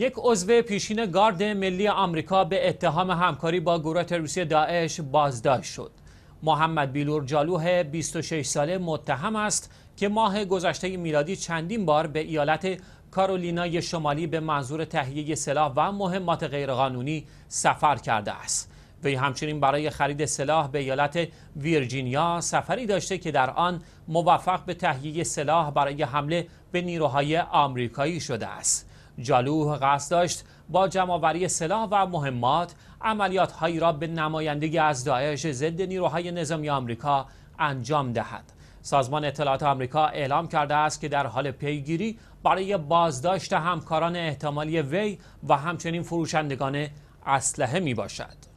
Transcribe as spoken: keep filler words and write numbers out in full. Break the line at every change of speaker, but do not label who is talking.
یک عضو پیشین گارد ملی آمریکا به اتهام همکاری با گروه تروریستی داعش بازداشت شد. محمد بیلور جالوه بیست و شش ساله متهم است که ماه گذشته میلادی چندین بار به ایالت کارولینای شمالی به منظور تهیه سلاح و مهمات غیرقانونی سفر کرده است. وی همچنین برای خرید سلاح به ایالت ویرجینیا سفری داشته که در آن موفق به تهیه سلاح برای حمله به نیروهای آمریکایی شده است. جالوه قصد داشت با جمع‌آوری سلاح و مهمات عملیات‌هایی را به نمایندگی از داعش ضد نیروهای نظامی آمریکا انجام دهد. سازمان اطلاعات آمریکا اعلام کرده است که در حال پیگیری برای بازداشت همکاران احتمالی وی و همچنین فروشندگان اسلحه می باشد.